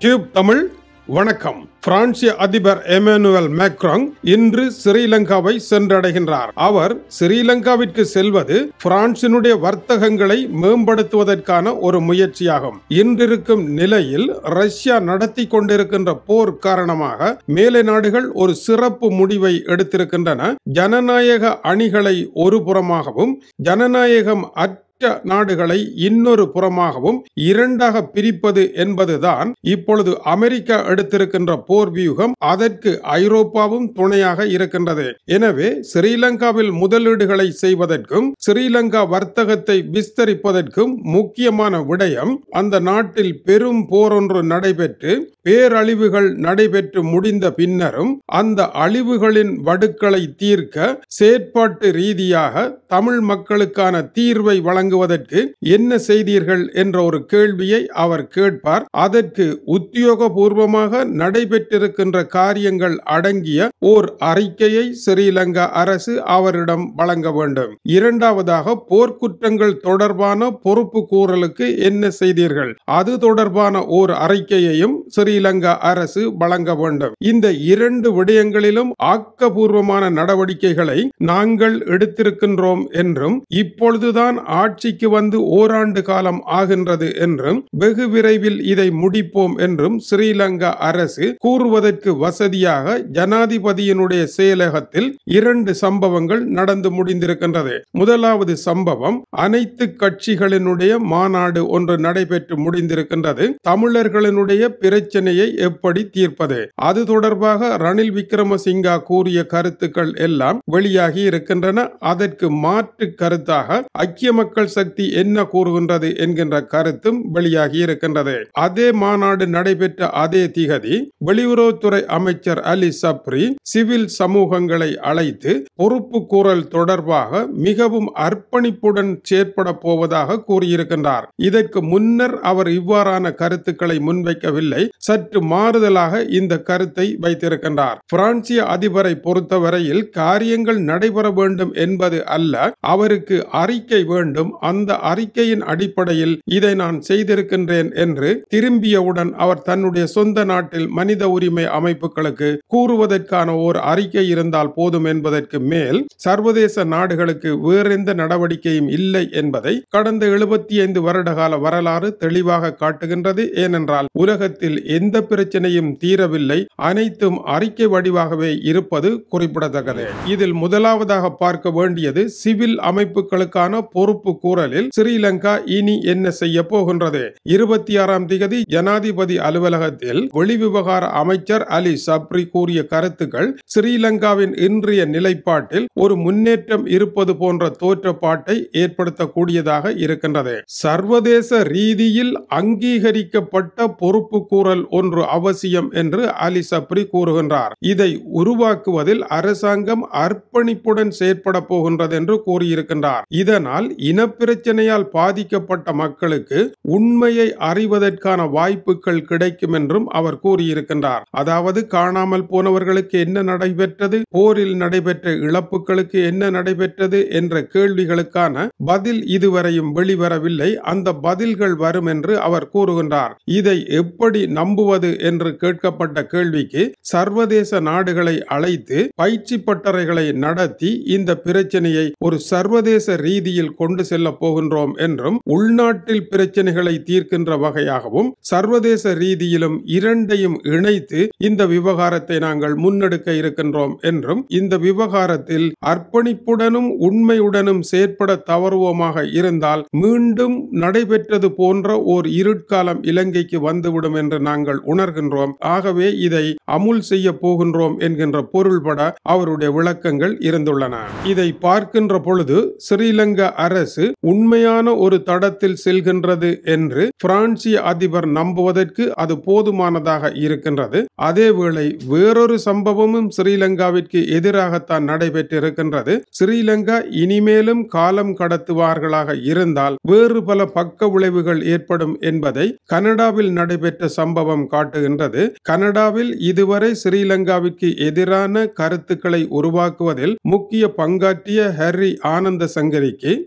Tube Tamil வணக்கம். பிரான்சிய அதிபர் Emmanuel Macron இன்று ஸ்ரீலங்காவை சென்றடைகின்றார். அவர் ஸ்ரீலங்காவிற்கு செல்வது பிரான்சினுடைய வர்த்தகங்களை மேம்படுத்துவதற்கான ஒரு முயற்சியாகும். இன்றிருக்கும் நிலையில் ரஷ்யா நடத்தி கொண்டிருக்கின்ற போர் காரணமாக மேலை நாடுகள் ஒரு சிறப்பு முடிவை எடுத்திருக்கின்றன. ஜனநாயக அணிகளை ஒரு புறமாகவும் ஜனநாயகம் நாடுகளை இன்னொரு புறமாகவும் இரண்டாக பிரிப்பது என்பதுதான் இப்பொழுது அமெரிக்கா எடுத்திருக்கின்ற போர் வியூகம். அதற்கு ஐரோப்பாவும் துணையாக இருக்கின்றது. எனவே ஸ்ரீலங்காவில் முதலீடுகளை செய்வதற்கும் ஸ்ரீலங்கா வர்த்தகத்தை விஸ்தரிப்பதற்கும் முக்கியமான விடயம், அந்த நாட்டில் பெரும் போர் ஒன்று நடைபெற்று பேரழிவுகள் நடைபெற்று முடிந்த பின்னரும் அந்த அழிவுகளின் வடுக்களை தீர்க்க செயற்பாட்டு ரீதியாக தமிழ் மக்களுக்கான தீர்வை வழங்குவதற்கு என்ன செய்தீர்கள் என்ற ஒரு கேள்வியை அவர் கேட்பார். அதற்கு உத்தியோகபூர்வமாக நடைபெற்றிருக்கின்ற காரியங்கள் அடங்கிய ஓர் அறிக்கையை ஸ்ரீலங்கா அரசு அவரிடம் வழங்க வேண்டும். இரண்டாவதாக, போர்க்குற்றங்கள் தொடர்பான பொறுப்பு கூறலுக்கு என்ன செய்தீர்கள், அது தொடர்பான ஓர் அறிக்கையையும் ஸ்ரீலங்கா அரசு வழங்க வேண்டும். இந்த இரண்டு விடயங்களிலும் ஆக்கபூர்வமான நடவடிக்கைகளை நாங்கள் எடுத்திருக்கின்றோம் என்றும், இப்பொழுதுதான் ஆட்சிக்கு வந்து ஓராண்டு காலம் ஆகின்றது என்றும், வெகு விரைவில் இதை முடிப்போம் என்றும் ஸ்ரீலங்கா அரசு கூறுவதற்கு வசதியாக ஜனாதிபதியினுடைய செயலகத்தில் இரண்டு சம்பவங்கள் நடந்து முடிந்திருக்கின்றது. முதலாவது சம்பவம், அனைத்து கட்சிகளினுடைய மாநாடு ஒன்று நடைபெற்று முடிந்திருக்கின்றது. தமிழர்களினுடைய பிரச்சனையை எப்படி தீர்ப்பது, அது தொடர்பாக ரணில் விக்ரமசிங்கா கூறிய கருத்துக்கள் எல்லாம் வெளியாகி இருக்கின்றன. அதற்கு மாற்று கருத்தாக ஐக்கிய மக்கள் சக்தி என்ன கூறுகின்றது என்கின்ற கருத்தும் வெளியாகி இருக்கின்றது. அதே மாநாடு நடைபெற்ற அதே திகதி வெளியுறவுத்துறை அமைச்சர் அலி சப்ரி சிவில் சமூகங்களை அழைத்து பொறுப்பு கூறல் தொடர்பாக மிகவும் அர்ப்பணிப்புடன் செயற்பட போவதாக கூறியிருக்கின்றார். இதற்கு முன்னர் அவர் இவ்வாறான கருத்துக்களை முன்வைக்கவில்லை. சற்று மாறுதலாக இந்த கருத்தை வைத்திருக்கின்றார். பிரான்சிய அதிபரை பொறுத்தவரையில் காரியங்கள் நடைபெற வேண்டும் என்பது அல்ல, அவருக்கு அறிக்கை வேண்டும். அந்த அறிக்கையின் அடிப்படையில் இதை நான் செய்திருக்கின்றேன் என்று திரும்பியவுடன் அவர் தன்னுடைய சொந்த நாட்டில் மனித உரிமை அமைப்புகளுக்கு கூறுவதற்கான ஓர் அறிக்கை இருந்தால் போதும் என்பதற்கு மேல் சர்வதேச நாடுகளுக்கு வேறெந்த நடவடிக்கையும் இல்லை என்பதை கடந்த 75 வருடகால வரலாறு தெளிவாக காட்டுகின்றது. ஏனென்றால் உலகத்தில் எந்த பிரச்சனையும் தீரவில்லை, அனைத்தும் அறிக்கை வடிவாகவே இருப்பது குறிப்பிடத்தக்கது. இதில் முதலாவதாக பார்க்க வேண்டியது சிவில் அமைப்புகளுக்கான பொறுப்பு கூறலில் ஸ்ரீலங்கா இனி என்ன செய்ய போகின்றது. 26ஆம் திகதி ஜனாதிபதி அலுவலகத்தில் வெளிவிவகார அமைச்சர் அலி சப்ரி கூறிய கருத்துக்கள் ஸ்ரீலங்காவின் இன்றைய நிலைப்பாட்டில் ஒரு முன்னேற்றம் இருப்பது போன்ற தோற்றப்பாட்டை ஏற்படுத்தக்கூடியதாக இருக்கின்றது. சர்வதேச ரீதியில் அங்கீகரிக்கப்பட்ட பொறுப்பு கூறல் ஒன்று அவசியம் என்று அலி சப்ரி கூறுகின்றார். இதை உருவாக்குவதில் அரசாங்கம் அர்ப்பணிப்புடன் செயற்பட போகின்றது என்று கூறியிருக்கின்றார். இதனால் இனப்பிரச்சனையால் பாதிக்கப்பட்ட மக்களுக்கு உண்மையை அறிவதற்கான வாய்ப்புகள் கிடைக்கும் என்றும் அவர் கூறியிருக்கின்றார். அதாவது காணாமல் போனவர்களுக்கு என்ன நடைபெற்றது, போரில் நடைபெற்ற இழப்புகளுக்கு என்ன நடைபெற்றது என்ற கேள்விகளுக்கான பதில் இதுவரையும் வெளிவரவில்லை. அந்த பதில்கள் வரும் என்று அவர் கூறுகின்றார். இதை எப்படி நம்புவது என்று கேட்கப்பட்ட கேள்விக்கு சர்வதேச நாடுகளை அழைத்து பயிற்சி பட்டறைகளை நடத்தி இந்த பிரச்சனையை ஒரு சர்வதேச ரீதியில் கொண்டு செல்ல போகின்றோம் என்றும், உள்நாட்டில் பிரச்சனைகளை தீர்க்கின்ற வகையாகவும் சர்வதேச ரீதியிலும் இரண்டையும் இணைத்து இந்த விவகாரத்தை நாங்கள் முன்னெடுக்க இருக்கின்றோம் என்றும், இந்த விவகாரத்தில் அர்ப்பணிப்புடனும் உண்மையுடனும் செயற்பட தவறுவோமாக இருந்தால் மீண்டும் நடைபெற்றது போன்ற ஓர் இருட்காலம் இலங்கைக்கு வந்துவிடும் என்று நாங்கள் உணர்கின்றோம். ஆகவே இதை அமுல் செய்ய போகின்றோம் என்கின்ற பொருள்பட அவருடைய விளக்கங்கள் இருந்துள்ளன. இதை பார்க்கின்ற பொழுது ஸ்ரீலங்கா அரசு உண்மையான ஒரு தடத்தில் செல்கின்றது என்று பிரான்சிய அதிபர் நம்புவதற்கு அது போதுமானதாக இருக்கின்றது. அதேவேளை வேறொரு சம்பவமும் ஸ்ரீலங்காவிற்கு எதிராகத்தான் நடைபெற்றிருக்கின்றது. ஸ்ரீலங்கா இனிமேலும் காலம் கடத்துவார்களாக இருந்தால் வேறு பல பக்க விளைவுகள் ஏற்படும் என்பதை கனடாவில் நடைபெற்ற சம்பவம் காட்டுகின்றது. கனடாவில் இதுவரை ஸ்ரீலங்காவிற்கு எதிரான கருத்துக்களை உருவாக்குவதில் முக்கிய பங்காற்றிய ஹரி ஆனந்த சங்கரிக்கு சுதேச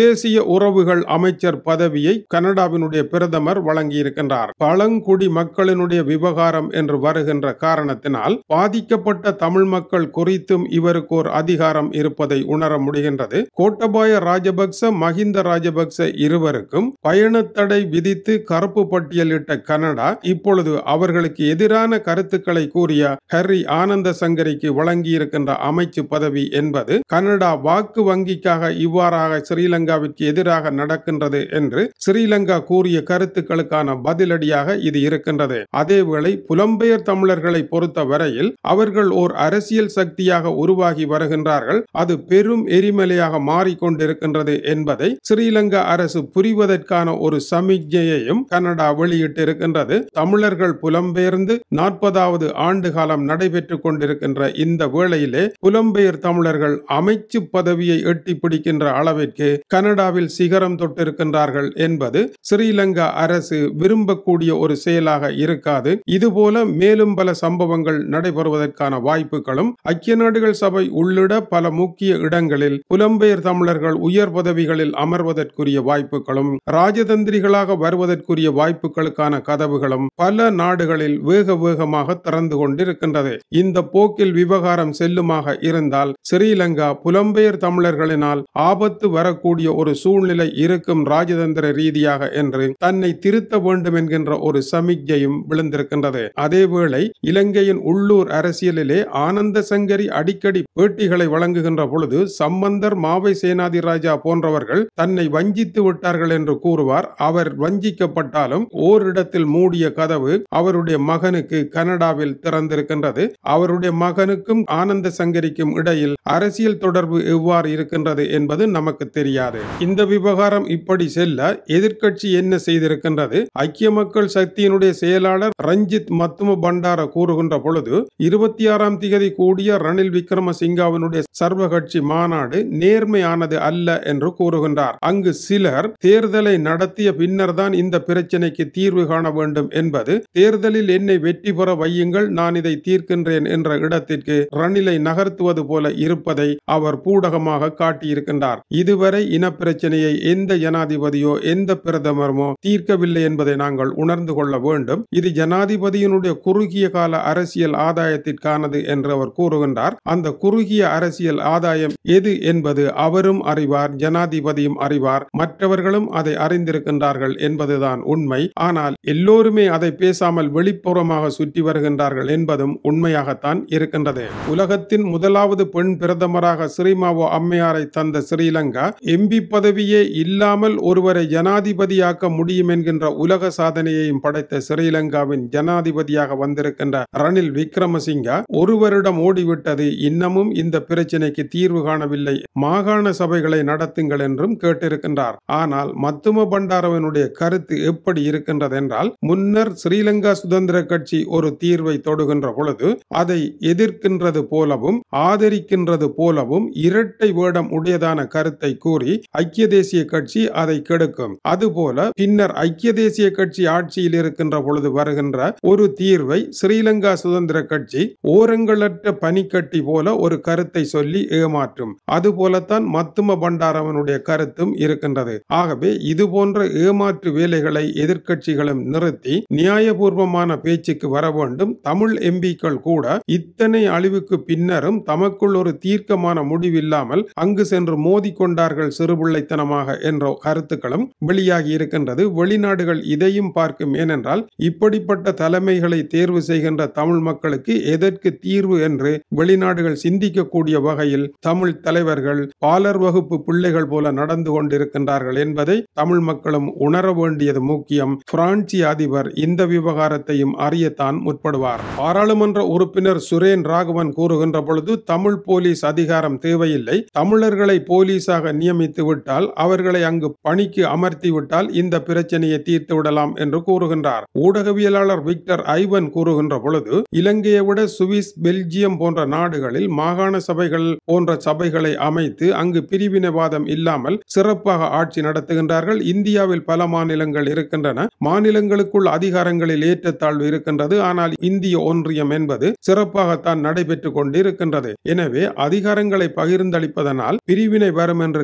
சுதேசிய உறவுகள் அமைச்சர் பதவியை கனடாவினுடைய பிரதமர் வழங்கியிருக்கின்றார். பழங்குடி மக்களினுடைய விவகாரம் என்று வருகின்ற காரணத்தினால் பாதிக்கப்பட்ட தமிழ் மக்கள் குறித்தும் இவருக்கு ஒரு அதிகாரம் இருப்பதை உணர முடிகின்றது. கோட்டபாய ராஜபக்ச, மஹிந்த ராஜபக்ச இருவருக்கும் பயணத்தடை விதித்து கருப்பு பட்டியலிட்ட கனடா இப்பொழுது அவர்களுக்கு எதிரான கருத்துக்களை கூறிய ஹரி ஆனந்த சங்கரிக்கு வழங்கியிருக்கின்ற அமைச்சு பதவி என்பது கனடா வாக்கு வங்கிக்காக இவ்வாறாக ஸ்ரீலங்காவிற்கு எதிராக நடக்கின்றது என்று ஸ்ரீலங்கா கூறிய கருத்துக்களுக்கான பதிலடியாக இது இருக்கின்றது. அதேவேளை புலம்பெயர் தமிழர்களை பொறுத்த வரையில் அவர்கள் ஓர் அரசியல் சக்தியாக உருவாகி வருகின்றார்கள். அது பெரும் எரிமலையாக மாறிக்கொண்டிருக்கின்றது என்பதை ஸ்ரீலங்கா அரசு புரிவதற்கான ஒரு சமிக்ஞையையும் கனடா வெளியிட்டிருக்கின்றது. தமிழர்கள் புலம்பெயர்ந்து 40வது ஆண்டு காலம் நடைபெற்றுக் கொண்டிருக்கின்ற இந்த வேளையிலே புலம்பெயர் தமிழர்கள் அமைச்சு பதவியை எட்டி பிடிக்கின்ற அளவிற்கு கனடாவில் சிகரம் தொட்டிருக்கின்றார்கள் என்பது ஸ்ரீலங்கா அரசு விரும்பக்கூடிய ஒரு செயலாக இருக்காது. இதுபோல மேலும் பல சம்பவங்கள் நடைபெறுவதற்கான வாய்ப்புகளும் ஐக்கிய நாடுகள் சபை உள்ளிட பல முக்கிய இடங்களில் புலம்பெயர் தமிழர்கள் உயர் பதவிகளில் அமர்வதற்குரிய வாய்ப்புகளும் ராஜதந்திரிகளாக வருவதற்குரிய வாய்ப்புகளுக்கான கதவுகளும் பல நாடுகளில் வேக வேகமாக திறந்து கொண்டிருக்கின்றது. இந்த போக்கில் விவகாரம் செல்லுமாக இருந்தால் ஸ்ரீலங்கா புலம்பெயர் தமிழர்களினால் ஆபத்து வரக்கூடிய ஒரு சூழ்நிலை இருக்கும் ராஜதந்திர ரீதியாக என்று தன்னை திருத்த வேண்டும் என்கின்ற ஒரு சமிக்ஞையும் விழுந்திருக்கின்றது. அதேவேளை இலங்கையின் உள்ளூர் அரசியலிலே ஆனந்த சங்கரி அடிக்கடி பேட்டிகளை வழங்குகின்ற பொழுது சம்பந்தர், மாவை சேனாதிராஜா போன்றவர்கள் தன்னை வஞ்சித்து விட்டார்கள் என்று கூறுவார். அவர் வஞ்சிக்கப்பட்டாலும் ஓரிடத்தில் மூடிய கதவு அவருடைய மகனுக்கு கனடாவில் திறந்திருக்கின்றது. அவருடைய மகனுக்கும் ஆனந்த சங்கரிக்கும் இடையில் அரசியல் தொடர்பு எவ்வாறு இருக்கின்றது என்பது நமக்கு தெரியாது. இந்த விவகாரம் இப்படி செல்ல எதிர்க்கட்சி என்ன செய்திருக்கின்றது? ஐக்கிய மக்கள் சக்தியினுடைய செயலாளர் ரஞ்சித் மத்தும பண்டார கூறுகின்ற பொழுது 26ஆம் தேதி கூடிய ரணில் விக்ரமசிங்காவினுடைய சர்வகட்சி மாநாடு நேர்மையானது அல்ல என்று கூறுகின்றார். அங்கு சிலர் தேர்தலை நடத்திய பின்னர் தான் இந்த பிரச்சனைக்கு தீர்வு காண வேண்டும் என்பது, தேர்தலில் என்னை வெற்றி பெற வையுங்கள், நான் இதை தீர்க்கின்றேன் என்ற இடத்திற்கு ரணிலை நகர்த்துவது போல இருப்பதை அவர் பூடகமாக காட்டியிருக்கின்றார். இதுவரை இனப்பிரச்சனையை எந்த ஜனாதிபதியோ எந்த பிரதமரோ தீர்க்கவில்லை என்பதை நாங்கள் உணர்ந்து கொள்ள வேண்டும். இது ஜனாதிபதியினுடைய குறுகிய கால அரசியல் ஆதாயத்திற்கானது என்று அவர் கூறுகின்றார். அந்த குறுகிய அரசியல் ஆதாயம் எது என்பது அவரும் அறிவார், ஜனாதிபதியும் அறிவார், மற்றவர்களும் அதை அறிந்திருக்கின்றார்கள் என்பதுதான் உண்மை. ஆனால் எல்லோருமே அதை பேசாமல் வெளிப்புறமாக சுற்றி வருகின்றார்கள் என்பதும் உண்மையாகத்தான் இருக்கின்றது. உலகத்தின் முதலாவது பெண் பிரதமராக ஸ்ரீமாவோ அம்மையாரை தந்த ஸ்ரீலங்கா எம்பி பதவியே இல்லாமல் ஒருவரை ஜனாதிபதியாக்க முடியும் என்கின்ற உலக சாதனையையும் படைத்த ஸ்ரீலங்காவின் ஜனாதிபதியாக வந்திருக்கின்ற ரணில் விக்ரமசிங்கா ஒரு வருடம் ஓடிவிட்டது, இன்னமும் இந்த பிரச்சனைக்கு தீர்வு காணவில்லை, மாகாண சபைகளை நடத்துங்கள் என்றும் கேட்டிருக்கின்றார். ஆனால் மத்தும பண்டாரவனுடைய கருத்து எப்படி இருக்கின்றது என்றால், முன்னர் ஸ்ரீலங்கா சுதந்திர கட்சி ஒரு தீர்வை தொடுகின்ற பொழுது அதை எதிர்க்கின்றது போலவும் ஆதரிக்கின்றது போலவும் இரட்டை வேடம் உடையதான கருத்தை கூறி ஐக்கிய தேசிய கட்சி அதை கெடுக்கும். அதுபோல பின்னர் ஐக்கிய தேசிய கட்சி ஆட்சியில் இருக்கின்ற பொழுது வருகின்ற ஒரு தீர்வை ஸ்ரீலங்கா சுதந்திர கட்சி ஓரங்களற்ற பனிக்கட்டி போல ஒரு கருத்தை சொல்லி ஏமாற்றும். அதுபோலத்தான் மத்தும பண்டாரவனுடைய கருத்தும் இருக்கின்றது. ஆகவே இது போன்ற ஏமாற்று வேலைகளை எதிர்க்கட்சிகளும் நிறுத்தி நியாயபூர்வமான பேச்சுக்கு வர வேண்டும். தமிழ் எம்பிக்கள் கூட இத்தனை அழிவுக்கு பின்னரும் தமக்குள் ஒரு தீர்க்கமான முடிவில்லாமல் அங்கு சென்று மோதிக்கொண்டார்கள் சிறுபிள்ளைத்தனமாக என்ற கருத்துக்களும் வெளியாகி இருக்கின்றது. வெளிநாடுகள் இதையும் பார்க்கும். ஏனென்றால் இப்படிப்பட்ட தலைமைகளை தேர்வு செய்கின்ற தமிழ் மக்களுக்கு எதற்கு தீர்வு என்று வெளிநாடுகள் சிந்திக்கக்கூடிய வகையில் தமிழ் தலைவர்கள் பாலர் வகுப்பு பிள்ளைகள் போல நடந்து கொண்டிருக்கின்றார்கள் என்பதை தமிழ் மக்களும் உணர வேண்டியது முக்கியம். பிரான்சிய அதிபர் இந்த விவகாரத்தையும் அறியத்தான் முற்படுவார். பாராளுமன்ற உறுப்பினர் சுரேன் ராகவன் கூறுகின்ற பொழுது, தமிழ் போலீஸ் அதிகாரம் தேவையில்லை, தமிழர்களை போலீஸாக நியமித்து விட்டால், அவர்களை அங்கு பணிக்கு அமர்த்தி விட்டால் இந்த பிரச்சனையை தீர்த்து விடலாம் என்று கூறுகின்றார். ஊடகவியலாளர் விக்டர் ஐவன் கூறுகின்ற பொழுது, இலங்கையை விட சுவிஸ், பெல்ஜியம் போன்ற நாடுகளில் மாகாண சபைகள் போன்ற சபைகளை அமைத்து அங்கு பிரிவினைவாதம் இல்லாமல் சிறப்பாக ஆட்சி நடத்துகின்றார்கள். இந்தியாவில் பல மாநிலங்கள் இருக்கின்றன. மாநிலங்களுக்குள் அதிகாரங்களில் ஏற்றத்தாழ்வு இருக்கின்றது. ஆனால் இந்திய ஒன்றியம் என்பது சிறப்பாகத்தான் நடைபெற்றுக் கொண்டிருக்கின்றது. எனவே அதிகாரங்களை பகிர்ந்தளிப்பதனால் பிரிவினை வரும் என்று கனவு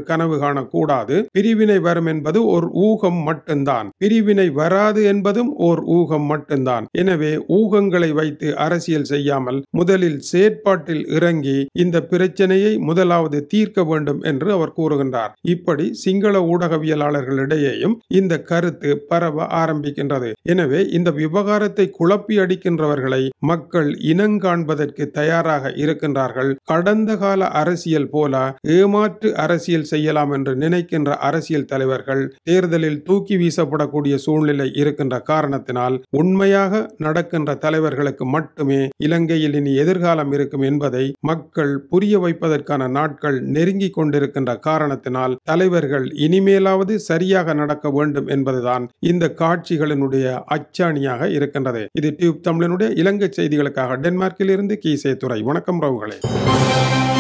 காணக்கூடாது. பிரிவினை வரும் என்பது ஒரு ஊகம் மட்டும்தான். பிரிவினை வராது என்பதும் ஓர் ஊகம் மட்டும்தான். எனவே ஊகங்களை வைத்து அரசியல் செய்யாமல் முதலில் செயற்பாட்டில் இறங்கி இந்த பிரச்சனையை முதலாவது தீர்க்க வேண்டும் என்று அவர் கூறுகின்றார். இப்படி சிங்கள ஊடகவியலாளர்களிடையேயும் இந்த கருத்து பரவ ஆரம்பிக்கின்றது. எனவே இந்த விவகாரத்தை குழப்பி அடிக்கின்றவர்களை மக்கள் இனங்காண்பதற்கு தயாராக இருக்கின்றார்கள். கடந்த கால அரசியல் போல ஏமாற்று அரசியல் செய்யலாம் என்று நினைக்கின்ற அரசியல் தலைவர்கள் தேர்தலில் தூக்கி வீசப்படக்கூடிய சூழ்நிலை இருக்கின்ற காரணத்தினால் உண்மையாக நடக்கின்ற தலைவர்களுக்கு மட்டுமே இலங்கையில் இனி எதிர்காலம் இருக்கும் என்பதை மக்கள் புரிய வைப்பதற்கான நாட்கள் நெருங்கிக் கொண்டிருக்கின்ற காரணத்தினால் தலைவர்கள் இனிமேலாவது சரியாக நடக்க வேண்டும் என்பதுதான் இந்த காட்சிகளினுடைய அச்சாணியாக இருக்கின்றது. இது டியூப் தமிழனுடைய இலங்கை செய்திகளுக்காக டென்மார்க்கில் இருந்து கீசே துறை. வணக்கம் ரவுகளே.